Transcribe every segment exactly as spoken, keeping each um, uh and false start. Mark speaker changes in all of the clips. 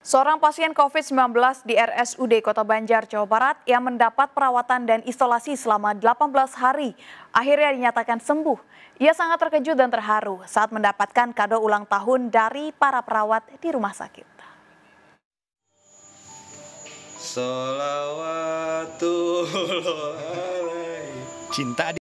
Speaker 1: Seorang pasien COVID sembilan belas di R S U D Kota Banjar, Jawa Barat yang mendapat perawatan dan isolasi selama delapan belas hari akhirnya dinyatakan sembuh. Ia sangat terkejut dan terharu saat mendapatkan kado ulang tahun dari para perawat di rumah sakit.
Speaker 2: Cinta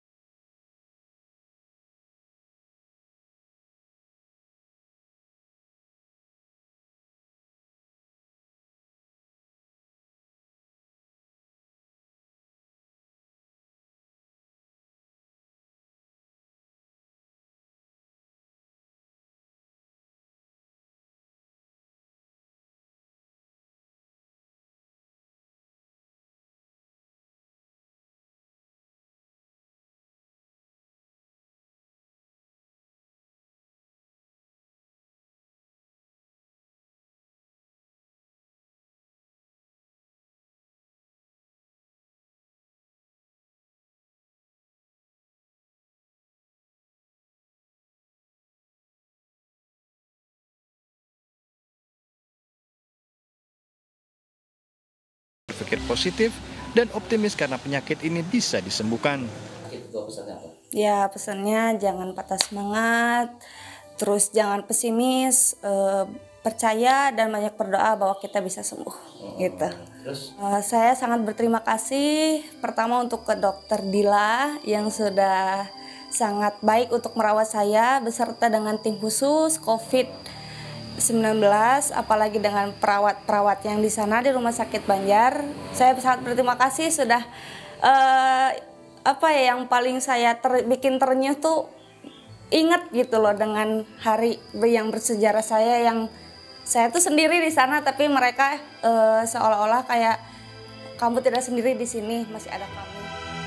Speaker 2: berpikir positif dan optimis karena penyakit ini bisa disembuhkan.
Speaker 3: Ya, pesannya jangan patah semangat, terus jangan pesimis, eh, percaya dan banyak berdoa bahwa kita bisa sembuh. Oh, gitu. Terus? Uh, saya sangat berterima kasih pertama untuk ke dokter Dila yang sudah sangat baik untuk merawat saya beserta dengan tim khusus COVID sembilan belas, apalagi dengan perawat-perawat yang di sana di Rumah Sakit Banjar. Saya sangat berterima kasih sudah uh, apa ya yang paling saya ter, bikin ternyuh tuh ingat gitu loh dengan hari yang bersejarah saya yang saya tuh sendiri di sana tapi mereka uh, seolah-olah kayak kamu tidak sendiri di sini, masih ada kamu.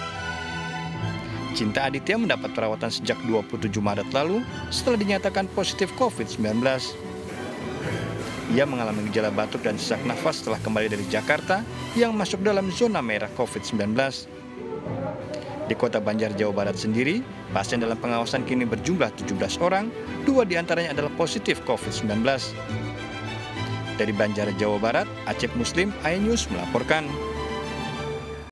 Speaker 2: Cinta Aditya mendapat perawatan sejak dua puluh tujuh Maret lalu setelah dinyatakan positif COVID sembilan belas. Ia mengalami gejala batuk dan sesak nafas setelah kembali dari Jakarta yang masuk dalam zona merah COVID sembilan belas. Di Kota Banjar, Jawa Barat sendiri, pasien dalam pengawasan kini berjumlah tujuh belas orang, dua diantaranya adalah positif COVID sembilan belas. Dari Banjar, Jawa Barat, Acep Muslim, iNews melaporkan.